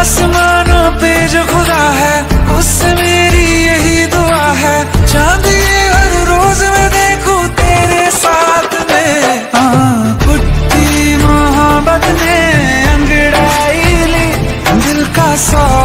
आसमानों पे जो खुदा है उससे मेरी यही दुआ है, चांद ये हर रोज मैं देखूं तेरे साथ में। फुट्टी मोहब्बत ने अंगड़ाई ली दिल का सौ